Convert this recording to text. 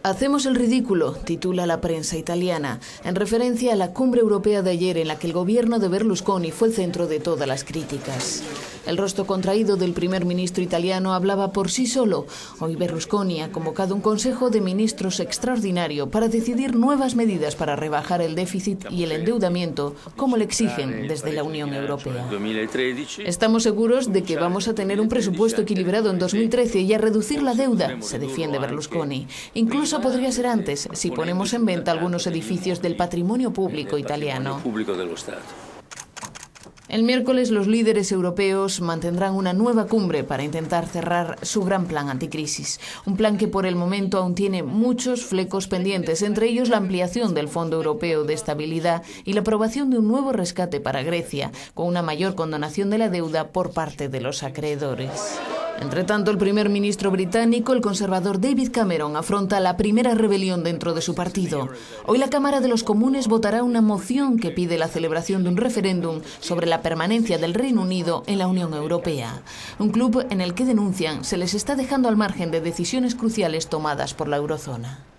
Hacemos el ridículo, titula la prensa italiana, en referencia a la cumbre europea de ayer en la que el gobierno de Berlusconi fue el centro de todas las críticas. El rostro contraído del primer ministro italiano hablaba por sí solo. Hoy Berlusconi ha convocado un consejo de ministros extraordinario para decidir nuevas medidas para rebajar el déficit y el endeudamiento, como le exigen desde la Unión Europea. Estamos seguros de que vamos a tener un presupuesto equilibrado en 2013 y a reducir la deuda, se defiende Berlusconi. Incluso podría ser antes, si ponemos en venta algunos edificios del patrimonio público italiano. El miércoles los líderes europeos mantendrán una nueva cumbre para intentar cerrar su gran plan anticrisis. Un plan que por el momento aún tiene muchos flecos pendientes, entre ellos la ampliación del Fondo Europeo de Estabilidad y la aprobación de un nuevo rescate para Grecia, con una mayor condonación de la deuda por parte de los acreedores. Entre tanto, el primer ministro británico, el conservador David Cameron, afronta la primera rebelión dentro de su partido. Hoy la Cámara de los Comunes votará una moción que pide la celebración de un referéndum sobre la permanencia del Reino Unido en la Unión Europea. Un club en el que denuncian se les está dejando al margen de decisiones cruciales tomadas por la eurozona.